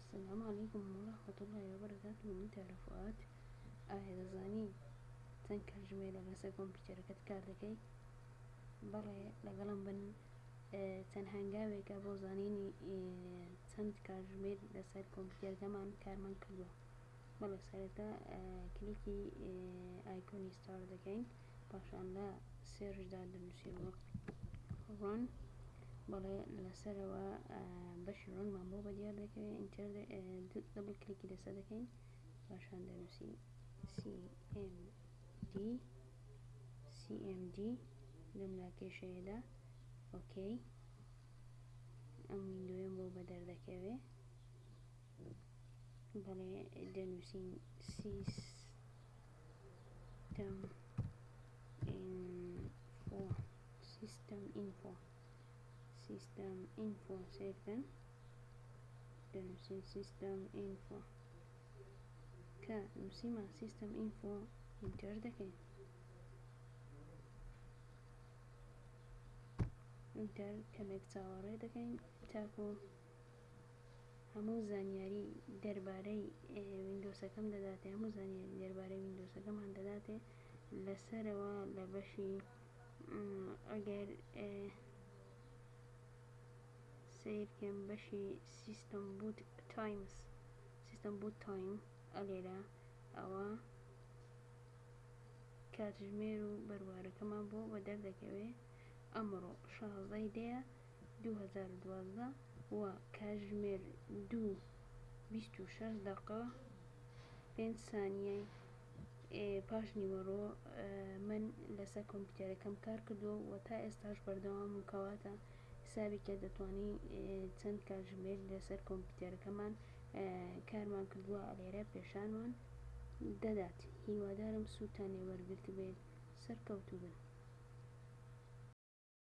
السلام عليكم ورحمة الله وبركاته. من تعرفات دەزانی چەند کاتژمێرە لەسەر کۆمپیوتەرەکەت کار دەکەیت؟ بەڵێ لەگەڵم بن چەند هەنگاوێکە بۆ زانینی چەند کاتژمێر لەسەر کۆمپیوتەرەکەمان کارمان کردووە. بەڵێ سەرەتا کلیکی ئایکۆنی ستار دەکەین، پاشان لە سێرشدا دەنووسین ڕۆن. بەڵێ لەسەرەوە بەشی ڕۆنمان بۆ بەدیار دەکەوێت، ئینتەر دەبل کلیکی لەسەر دەکەین، پاشان دەنووسین cmd لەم لاکێشەیەدا ئۆکەی. ئەم ویندۆیەم بۆ بەدەردەکەوێت، بەڵێ دەنووسین system info سێرکەن، دەنووسین system info کە نووسیمە system info، ئینتەر دەکەین، ئینتەر کەمێک چاوەڕێ دەکەین تاکو هەموو زانیاری دەربارەی ویندۆسەکەم دەداتێ، هەموو زانیاری دەربارەی ویندۆسەکەمان دەداتێ. لەسەرەوە لە بەشی ئەگەر سیرکەم بەشی system boot time ئەلێرە ئەوە کاتژمێر و بەروارەکەمان بۆ بەدەردەکەوێت. ئەمڕۆ 16/2/2012 و کاتژمێر 2:26 5 سانیەی پاش نیوەڕۆ من لەسەر کۆمپیوتەرەکەم کار کردووە و تا ئێستاش بەردەوامم، کەواتە حسابێکە دەتوانین چەند کاتژمێر لەسەر کۆمپیوتەرەکەمان کارمان کردووە ئەلێرە پێشانمان دەدات. هیوادارم سوودتان لێ وەرگرت بێت. سەرکەوتوو بن.